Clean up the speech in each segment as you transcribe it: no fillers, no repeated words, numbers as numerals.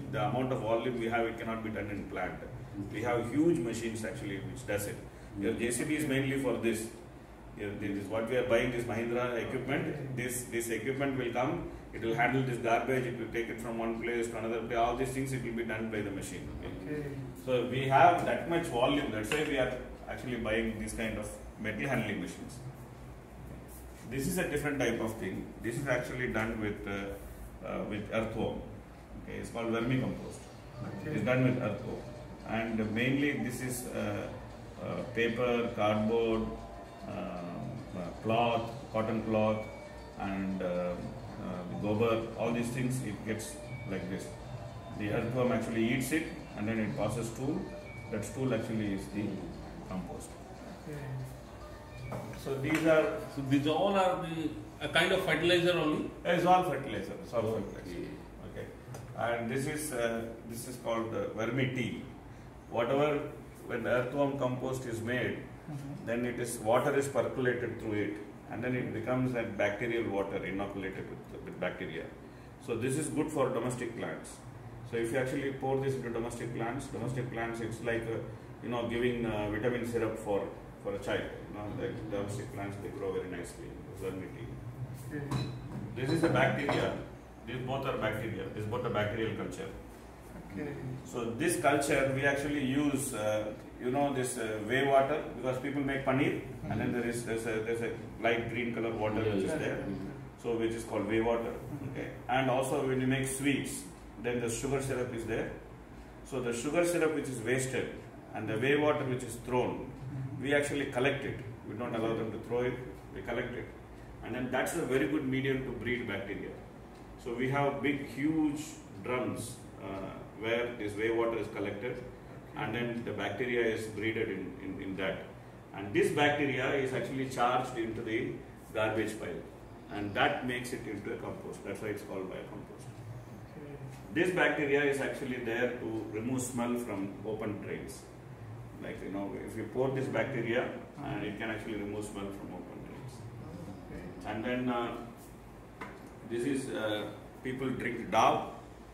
the amount of volume we have, it cannot be done in plant. We have huge machines actually which does it. Your JCB is mainly for this. This is what we are buying, this Mahindra equipment. This equipment will come, it will handle this garbage, it will take it from one place to another place. All these things it will be done by the machine. Okay. So we have that much volume. That's why we are actually buying this kind of metal handling machines. This is a different type of thing. This is actually done with earthworm. Okay, it's called vermicompost. Okay. It's done with earthworm, and mainly this is paper, cardboard, cloth, cotton cloth, and gobar. All these things it gets like this. The earthworm actually eats it, and then it passes stool. That stool actually is the compost. Okay. So these all are a kind of fertilizer only. It's all fertilizer. It's all fertilizer. Okay. And this is called vermi tea. Whatever, when the earthworm compost is made, then water is percolated through it, and then it becomes that bacterial water inoculated with bacteria. So this is good for domestic plants. So if you actually pour this into domestic plants, it's like giving vitamin syrup for a child. The domestic plants, they grow very nicely. Vermi tea. This is a bacteria. These both are bacteria. This is both a bacterial culture. Okay. So this culture we actually use, this whey water, because people make paneer, and then there's a light green color water which is there, so which is called whey water. Okay. And also when you make sweets, then the sugar syrup is there. So the sugar syrup which is wasted and the whey water which is thrown, we actually collect it. We don't allow them to throw it. We collect it, and then that's a very good medium to breed bacteria. So we have big, huge drums where this whey water is collected, and then the bacteria is breeded in that. And this bacteria is actually charged into the garbage pile, and that makes it into a compost. That's why it's called biocompost. Okay. This bacteria is actually there to remove smell from open drains. Like, if you pour this bacteria, and it can actually remove smell from open drains. Okay. And then this is, people drink dab,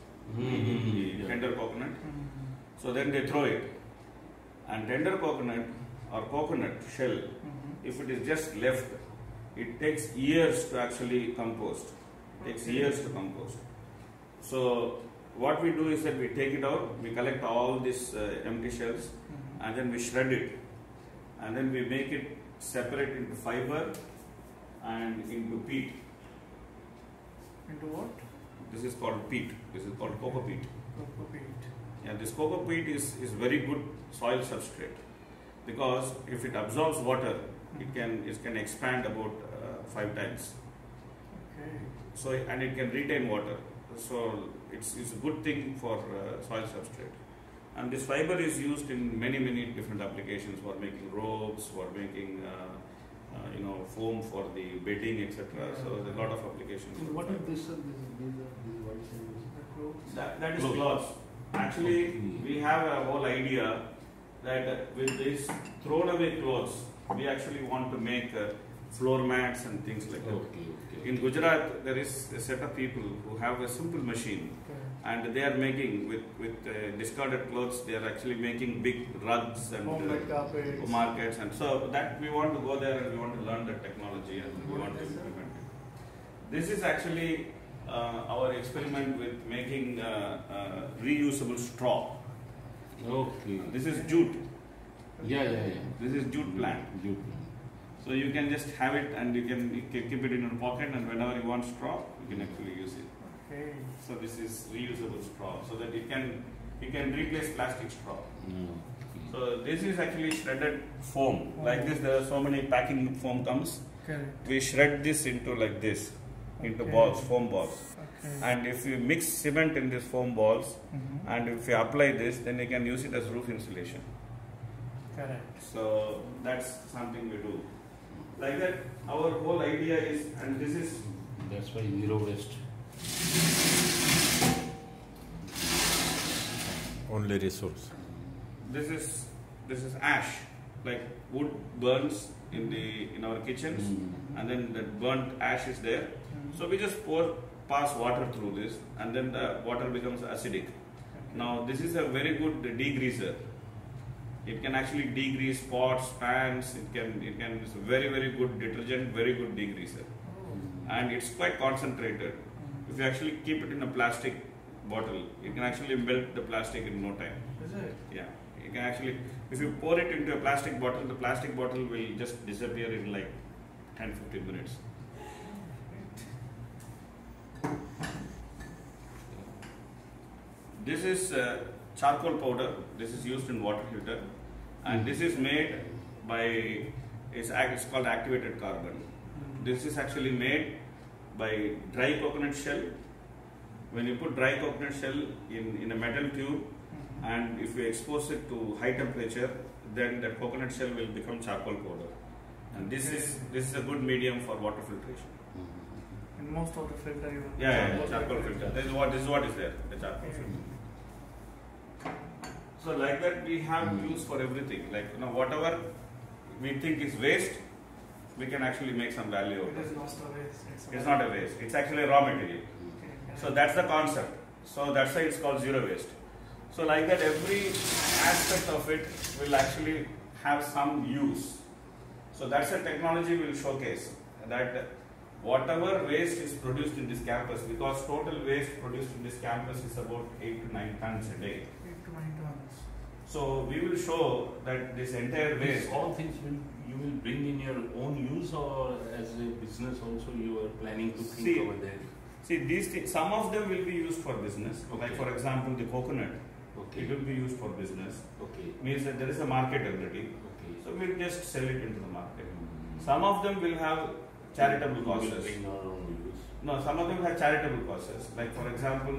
the tender coconut. So then they throw it. And tender coconut or coconut shell, if it is just left, it takes years to actually compost. It takes years to compost. So what we do is that we take it out, we collect all these empty shells, and then we shred it. And then we make it separate into fiber and into peat. Into what? This is called peat. This is called coco peat. Coco peat. Yeah, this coco peat is very good soil substrate, because if it absorbs water, it can expand about 5 times. Okay. So, and it can retain water. So it's a good thing for soil substrate. And this fiber is used in many different applications, for making ropes, for making foam for the bedding, etc. So there's a lot of applications. So what is this? These white things? That is cloths. Actually, we have a whole idea that with these thrown away clothes, we actually want to make floor mats and things like that. Okay. In Gujarat, there is a set of people who have a simple machine, and they are making with discarded clothes. They are actually making big rugs and markets, and so that we want to go there and we want to learn the technology and we want to implement it. This is actually our experiment with making reusable straw. Okay. This is jute. Yeah. This is jute plant. So you can just have it and you can keep it in your pocket, and whenever you want straw, you can actually use it. Okay. So this is reusable straw, so that it can replace plastic straw. So this is actually shredded foam. Like this, there are so many packing foam comes. Correct. We shred this into like this, into balls, foam balls. Okay. And if you mix cement in these foam balls, and if you apply this, then you can use it as roof insulation. Correct. So that's something we do. Like that, our whole idea is, and this is... That's why zero waste. Only resource. This is ash, like wood burns in our kitchens, and then that burnt ash is there. So we just pass water through this, and then the water becomes acidic. Now this is a very good degreaser. It can actually degrease pots, pans. It's a very good detergent, very good degreaser, and it's quite concentrated. If you actually keep it in a plastic bottle, you can actually melt the plastic in no time. Is it? Yeah, you can actually, if you pour it into a plastic bottle, the plastic bottle will just disappear in like 10-15 minutes. This is charcoal powder. This is used in water heater, and this is made by, it's called activated carbon. This is actually made by dry coconut shell. When you put dry coconut shell in a metal tube, and if you expose it to high temperature, then the coconut shell will become charcoal powder. And this is a good medium for water filtration. In most of the filter, you Charcoal filter. This is what is there, the charcoal filter. So like that, we have use for everything. Like, you know, whatever we think is waste, we can actually make some value out of It it. is not a waste. It's not a waste. It's actually a raw material. Okay. So that's the concept. So that's why it's called zero waste. So like that, every aspect of it will actually have some use. So that's a technology we'll showcase, that whatever waste is produced in this campus, because total waste produced in this campus is about 8 to 9 tons a day. 8 to 9 tons. So we will show that this entire waste, All things you will bring in your own use, or as a business also you are planning to think See, over there? see these things, some of them will be used for business. Okay. Like for example, the coconut, Okay. it will be used for business. Okay. Means that there is a market already. Okay. So we'll just sell it into the market. Mm. Some of them will have charitable We will causes. bring our own use. No, some of them have charitable causes. Like for example,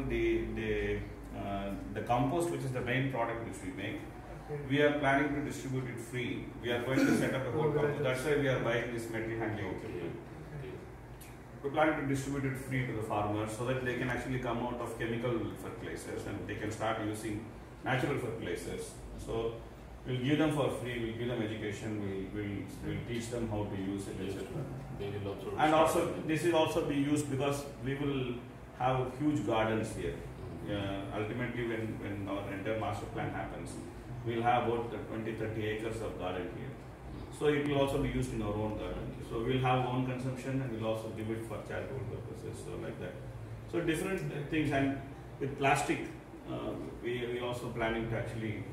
the compost, which is the main product which we make, Okay. we are planning to distribute it free. We are going to set up a whole compost. That's why we are buying this material handling equipment. Okay. We're planning to distribute it free to the farmers so that they can actually come out of chemical fertilizers and they can start using natural fertilizers. So we'll give them for free. We'll give them education. We'll teach them how to use it, etc. They will also. And also, this will also be used because we will have huge gardens here. Ultimately, when our entire master plan happens, we'll have about 20-30 acres of garden here. So it will also be used in our own garden. So we'll have own consumption and we'll also give it for charitable purposes, so like that. So different things, and with plastic, we also planning to actually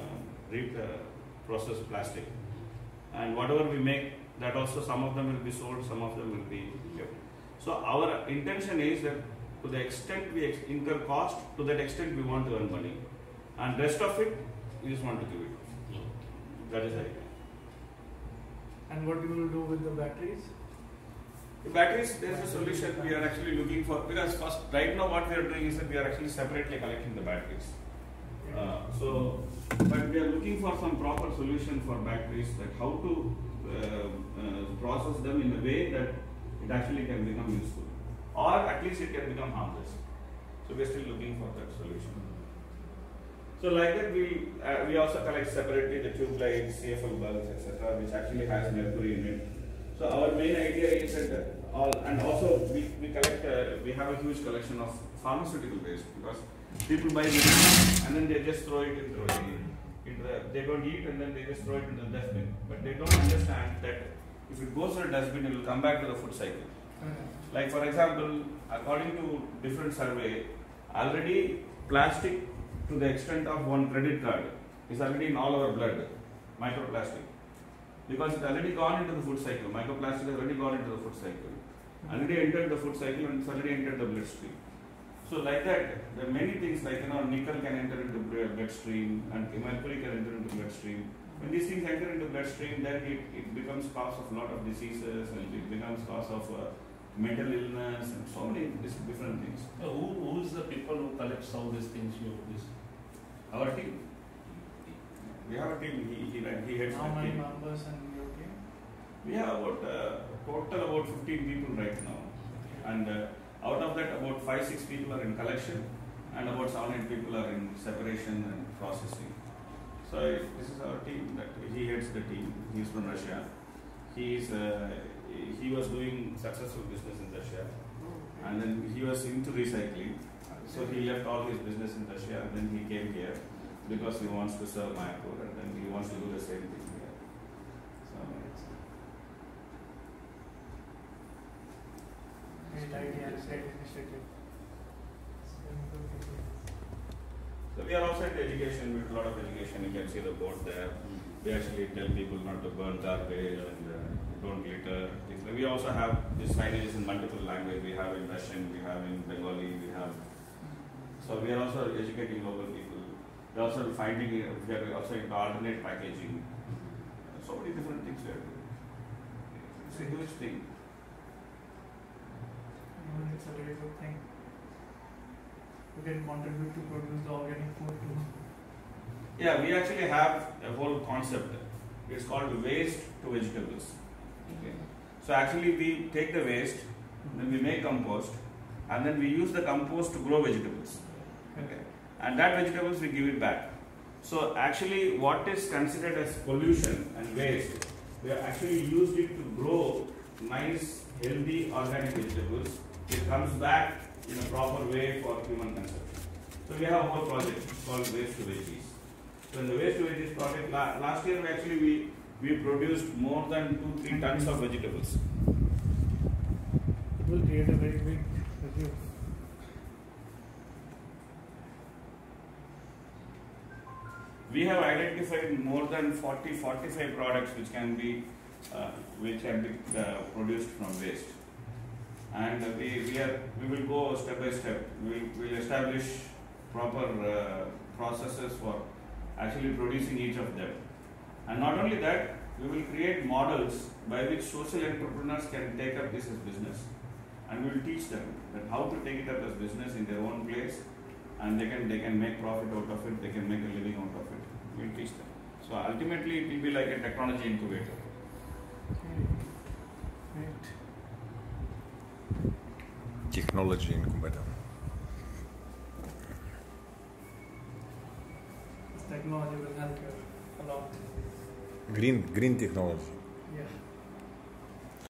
process plastic. And whatever we make, that also some of them will be sold, some of them will be kept. So our intention is that to the extent we incur cost, to that extent we want to earn money. And rest of it, we just want to give it. That is the idea. And what you will do with the batteries? The batteries, there is a solution we are actually looking for, because first, right now what we are doing is that we are actually separately collecting the batteries. But we are looking for some proper solution for batteries, that how to process them in a way that it actually can become useful, or at least it can become harmless. So we are still looking for that solution. So like that, we also collect separately the tube lights, CFL bulbs, etc., which actually has mercury in it. So our main idea is that and also we collect, we have a huge collection of pharmaceutical waste, because people buy medicine and then they just throw it into they don't eat and then they just throw it into the dustbin. But they don't understand that if it goes to the dustbin, it will come back to the food cycle. Like for example, according to different survey, already plastic to the extent of one credit card is already in all our blood, microplastic. Because it's already gone into the food cycle. Microplastic has already gone into the food cycle. Already entered the food cycle and it's already entered the bloodstream. So like that, there are many things like, nickel can enter into bloodstream and mercury can enter into bloodstream. When these things enter into bloodstream, then it becomes cause of a lot of diseases, and it becomes cause of mental illness and so many different things. Who is the people who collects all these things? Our team. We have a team. He heads How the many team. members in your team? We have about total about 15 people right now, and out of that about 5-6 people are in collection, and about 7-8 people are in separation and processing. So this is our team. That he heads the team. He is from Russia. He was doing successful business in Russia, and then he was into recycling. So he left all his business in Russia and then he came here because he wants to serve Mayapur and then he wants to do the same thing here. So, Great idea, great initiative. so we are also into education, with a lot of education. You can see the board there. We actually tell people not to burn garbage and don't litter. Things like. We also have these signages in multiple languages. We have in Russian, we have in Bengali, we have. So we are also educating local people. We are also finding, we are also into alternate packaging. So many different things we are doing. It's a huge thing. It's a very good thing. We can contribute to produce the organic food too. Yeah, we actually have a whole concept. It's called waste to vegetables. Okay. So actually we take the waste, then we make compost, and then we use the compost to grow vegetables. Okay. And that vegetables we give it back. So actually what is considered as pollution and waste, we have actually used it to grow nice, healthy, organic vegetables. It comes back in a proper way for human consumption. So we have a whole project called Waste to Veggies. So in the Waste to Veggies project, last year actually we produced more than 2-3 tons of vegetables. It will create a very big review. We have identified more than 40-45 products which can be produced from waste. And we will go step by step. We will establish proper processes for actually producing each of them. And not only that, we will create models by which social entrepreneurs can take up this as business. And we will teach them that how to take it up as business in their own place, and they can make profit out of it, they can make a living out of it. We will teach them. So ultimately it will be like a technology incubator. Okay. Great. Technology incubator. This technology will help you a lot. Green technology. Yeah.